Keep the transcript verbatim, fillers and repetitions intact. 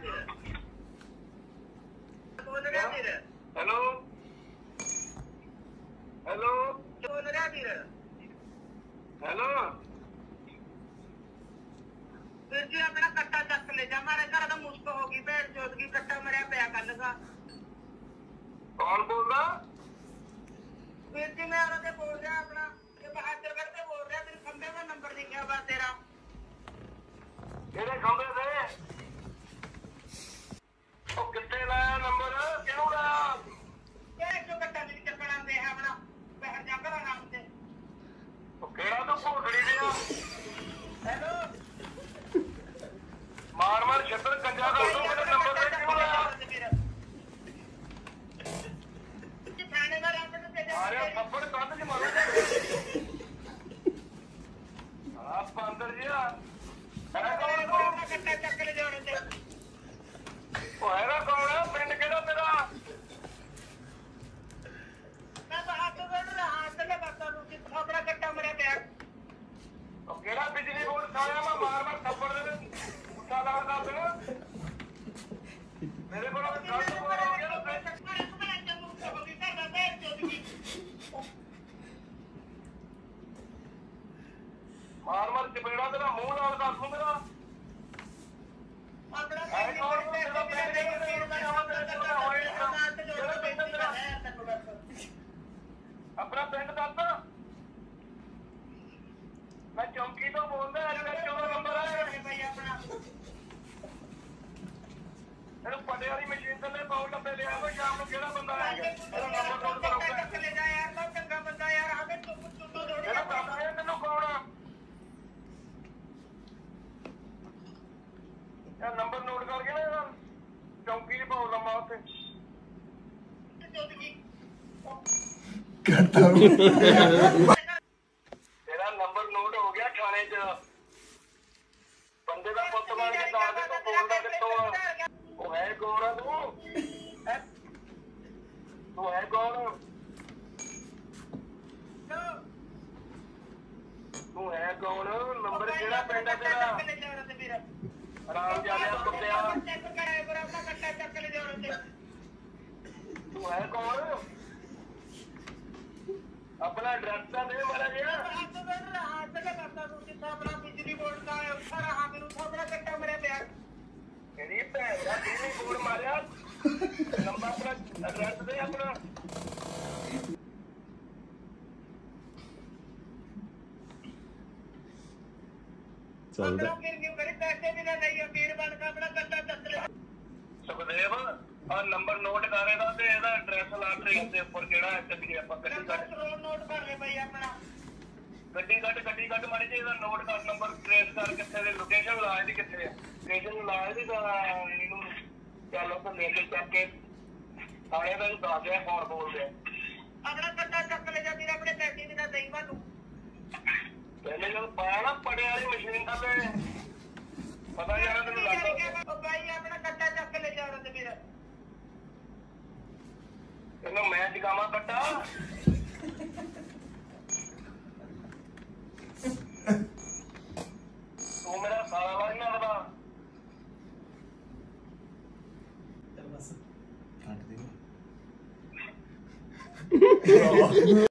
hello hello hello ਵੀਰ ਜੀ ਆਪਣਾ ਕੱਟਾ ਚੱਕ ਲੈ ਜਾ ਮਾਰੇ ਘਰ ਦਾ ਮੁਸ਼ਕ ਹੋ ਗਈ ਭੈਣ ਚੋਦ ਕੀ ਕੱਟਾ ਮਰਿਆ ਪਿਆ ਕੱਲ ਦਾ कौन बोल रहा ਵੀਰ ਜੀ ਮੈਂ ਉਹਨਾਂ ਤੇ ਬੋਲ ਰਿਹਾ ਆਪਣਾ ਇਹ ਬਹਾਦਰਗੜ੍ਹ ਤੇ ਬੋਲ ਰਿਹਾ ਤੇਰੇ ਖੰਬੇ ਦਾ ਨੰਬਰ ਲਿਖਿਆ ਵਾ ਤੇਰਾ ਕਿਹੜੇ ਖੰਬੇ ਤੇ ਉਹ ਕਿੱਥੇ ਲਾਇਆ ਨੰਬਰ ਕਿਹਨੂੰ ਲਾਇਆ ਇਹ ਜੋ ਕੱਟਾ ਨਹੀਂ ਚੱਕਣਾ ਦੇ ਆਪਣਾ ਬਹਿਰ ਜਾ ਕਰ ਆਰਾਮ ਤੇ ਉਹ ਕਿਹੜਾ ਤੂੰ ਭੋਸੜੀ ਦੇ ਹੈਲੋ ਮਾਰ ਮਾਰ ਛੱਤਰ ਕੰਜਾ ਕਰ ਦੂੰ ਮੇਰੇ ਨੰਬਰ ਤੇ ਕਿਉਂ ਲਾਇਆ ਥਾਣੇ ਦਾ ਰਾਤ ਨੂੰ ਤੇ ਆ ਰਿਹਾ ਥੱਪੜ ਕੰਨ ਚ ਮਾਰੂ ਆਪ ਅੰਦਰ ਜੀ ਆ ਹੈਗਾ ਕੌਣ ਤੂੰ ਕੱਟਾ ਚੱਕ ਲੈ ਜਾਣ ਤੇ ਉਹ ਹੈਗਾ ਕੌਣ ਪਿੰਡ ਕਿਹੜਾ ਤੇਰਾ ਮੈਂ ਬਹਾਦਰਗੜ੍ਹ ਰਹਾ ਤੇ ਬਾਤਾਂ ਨੂੰ ਕਿ ਆਪਣਾ ਕੱਟਾ ਮਰਿਆ ਪਿਆ ਉਹ ਕਿਹੜਾ ਬਿਜਲੀ ਬੋਰਡ ਖਾਇਆ ਮੈਂ ਮਾਰ ਮਾਰ ਥੱਪੜ ਦੇ ਉੱਚਾ ਲਾ ਦੱਸ ਮੇਰੇ ਕੋਲ ਗੱਲ ਹੋ ਗਿਆ ਨਾ ਮਾਰ ਮਾਰ ਚਪੇੜਾ ਤੇਰਾ ਮੂੰਹ ਨਾਲ ਦੱਸ ਦੂੰ ਮੇਰਾ ਆਪਣਾ ਹੈ ਕੌਣ ਤੇਰਾ ਪਿੰਡ ਕਿਹੜਾ ਆਪਣਾ ਪਿੰਡ ਦੱਸ ਮੈਂ ਚੌਂਕੀ ਤੋਂ ਬੋਲਦਾ ਐਸਐਚਓ ਦਾ ਨੰਬਰ ਹੈ ਇਹਨੂੰ ਪੱਡੇ ਵਾਲੀ ਮਸ਼ੀਨ ਤੇ ਲੈ ਪਾਉ ਡੱਬੇ ਲਿਆ ਕੋਈ ਸ਼ਾਮ ਨੂੰ ਕਿਹੜਾ ਬੰਦਾ ਆਏਗਾ ਇਹਦਾ ਨੰਬਰ ਨੋਟ ਕਰੋ ਲੈ ਜਾ ਯਾਰ ਤਾਂ ਚੰਗਾ ਬੰਦਾ ਯਾਰ ਆਵੇ ਤੂੰ ਤੂੰ ਥੋੜੀ ਇਹਦਾ ਕੰਮ ਹੈ ਤੈਨੂੰ ਕੌਣ ਆ ਇਹ ਨੰਬਰ ਨੋਟ ਕਰਕੇ ਨਾ ਇਹਦਾ ਚੌਂਕੀ ਦੀ ਪਾਉ ਲੰਮਾ ਉੱਥੇ ਤੇਰਾ ਨੰਬਰ ਨੋਟ ਹੋ ਗਿਆ ਥਾਣੇ 'ਚ ਬੰਦੇ ਦਾ ਪੁੱਤ ਮਾਰ ਕੇ ਦੱਸ ਦੇ ਤੂੰ ਬੋਲਦਾ ਕਿੱਥੋਂ ਆ ਉਹ ਹੈ ਕੌਣ ਆ ਤੂੰ ਤੂੰ ਹੈ ਕੌਣ ਤੂੰ ਹੈ ਕੌਣ ਨੰਬਰ ਕਿਹੜਾ ਪਿੰਡ ਆ ਤੇਰਾ ਆਰਾਮ ਜਾਲਿਆ ਕੁੱਤਿਆ ਤੂੰ ਹੈ ਕੌਣ अपना एड्रेस का दे मारा गया अपना बिजली बोर्ड का उठा रहा मेरे उठा बड़ा कट्टा मेरे बैग तेरी भैन का बिजली बोर्ड मारा नंबर अपना एड्रेस दे अपना चल दे फिर क्यों करे पैसे भी ना नहीं फिर बन का अपना कट्टा चक ले सुखदेव और नंबर नोट कर रहा ते ਇਹਦਾ ਐਡਰੈਸ ਲਾ ਟ੍ਰੇਨ ਦੇ ਉੱਪਰ ਕਿਹੜਾ ਹੈ ਚੱਲੀ ਆਪਾਂ ਗੱਡੀ ਕੱਢ ਨੋਟ ਕਰ ਲੈ ਭਾਈ ਆਪਣਾ ਗੱਡੀ ਕੱਢ ਗੱਡੀ ਕੱਢ ਮਾੜੀ ਜਿਹੀ ਇਹਦਾ ਨੋਟ ਕਰ ਨੰਬਰ ਟ੍ਰੇਸ ਕਰ ਕਿੱਥੇ ਦੇ ਲੋਕੇਸ਼ਨ ਲਾ ਇਹਦੀ ਕਿੱਥੇ ਹੈ ਲੋਕੇਸ਼ਨ ਲਾ ਇਹਦੀ ਤਾਂ ਇਹਨੂੰ ਚੱਲ ਉਹ ਲੈ ਕੇ ਚੱਕ ਕੇ ਆਏ ਦਾ ਦੱਸ ਰਿਹਾ ਕੌਣ ਬੋਲਦੇ ਆਪਣਾ ਕੱਟਾ ਚੱਕ ਲੈ ਜਾਂਦੀ ਆਪਣੇ ਪੈਸੇ ਵੀ ਨਾ ਦੇਈ ਮੈਨੂੰ ਪਹਿਲੇ ਜਦ ਪਾਇਆ ਨਾ ਪੜੇ ਵਾਲੀ ਮਸ਼ੀਨ ਥੱਲੇ ਪਤਾ ਯਾਰ ਤੈਨੂੰ ਲੱਗਦਾ ਉਹ ਭਾਈ ਆਪਣਾ ਕੱਟਾ ਚੱਕ ਲੈ ਜਾ ਤੇ ਮੇਰਾ ਇਹਨੂੰ ਮੈਂ ਜਗਾਵਾਂ ਕੱਟਾ ਤੂੰ ਮੇਰਾ ਸਾਲਾ ਵਾ ਇਹਨਾਂ ਦਾ ਕੱਟ ਦੇ